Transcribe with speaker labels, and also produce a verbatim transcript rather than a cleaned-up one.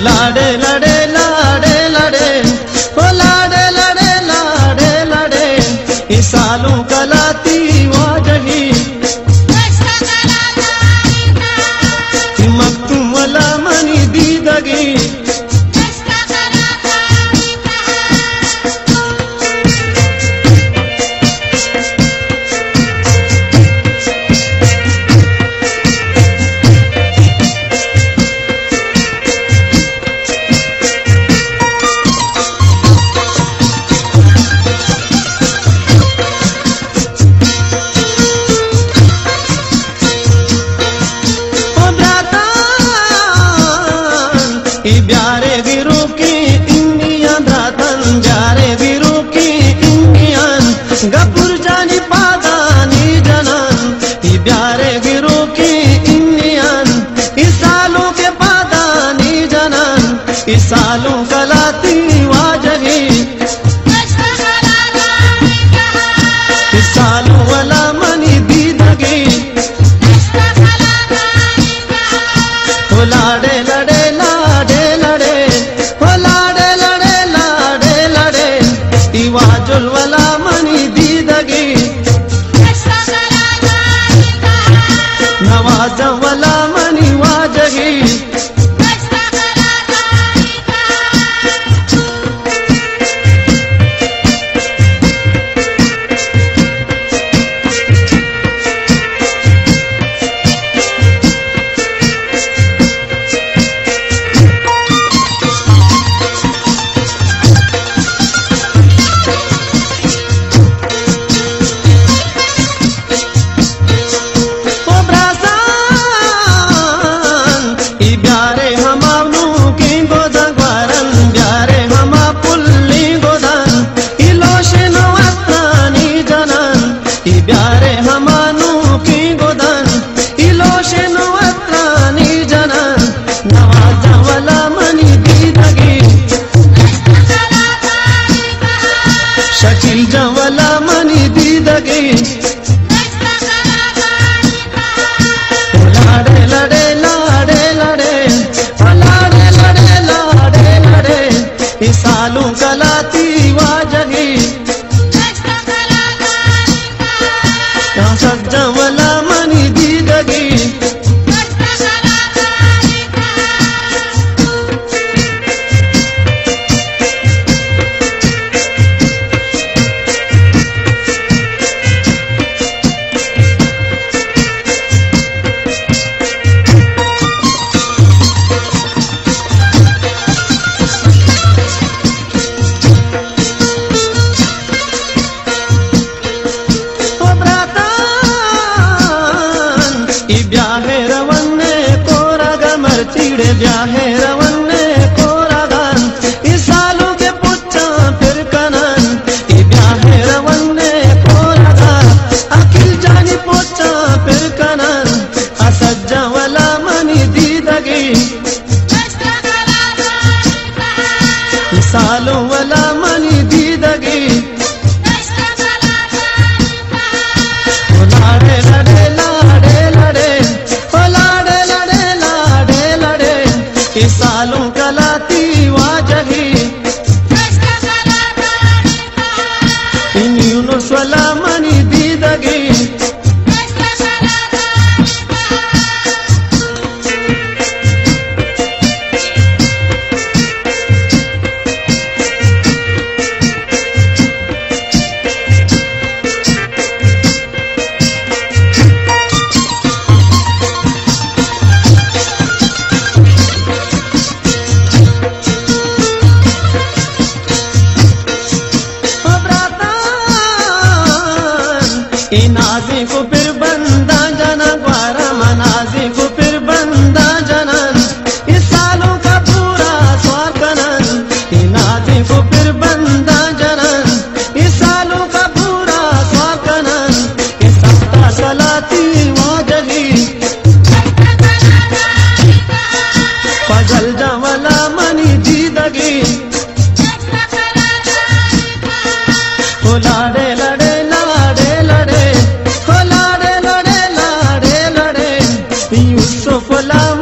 Speaker 1: लाडे लड़े लाडे लड़े ओ लाडे लड़े लाडे लड़े इस सालों कलाती वाजही मखतूम वाला मनी दीदगी ब्यारे वीरू की इंडियन रातन ब्यारे वीरू की इंडियन गपुर जानी पादानी जनन ब्यारे वीरू की इंडियन इस सालों के पादानी जनन इस सालों कलाती वाजही इस सालों वाला मनी दीदगी ओ लाडे लड़े वाजुल वाला मनी दीदगी नवाज वाला मनी वाजगी ब्यारे हमानू की गोदन इलोशे नवत्रानी जनन नवाजा वाला मनी दीदगी शकील जवाला मनी दीदगी लाडे लड़े लाडे लड़े लाडे लड़े लाडे लड़े इस सालों कलाती वाजगी सज्जा वाला मनी दीदगी ब्याहे रवन्ने कोरागा मरचीड़े ब्याहे रवन्ने कोरागान इस सालों के पुच्चा फिर कनन ब्याहे रवन्ने कोरागा अखिल जानी पुच्चा फिर कनन असज्जा वाला मनी दीदगी सालों वाला मनी दीदगी लाडे लड़े लाडे लड़े इस सालों कलाती वाजही इन यूनुस वाला मनी दीदगी नाजी को फिर बंदा जना ग्वारा मनाजी को फिर बंदा जनन इस सालों का पूरा स्वाकनन नाजी को फिर बंदा जनन इस सालों का पूरा स्वाकनन इस सत्ता सलाती वाजगी फजल जवाला मनी दीदगी ओ लाडे लड़े लाडे लड़े यूसुफ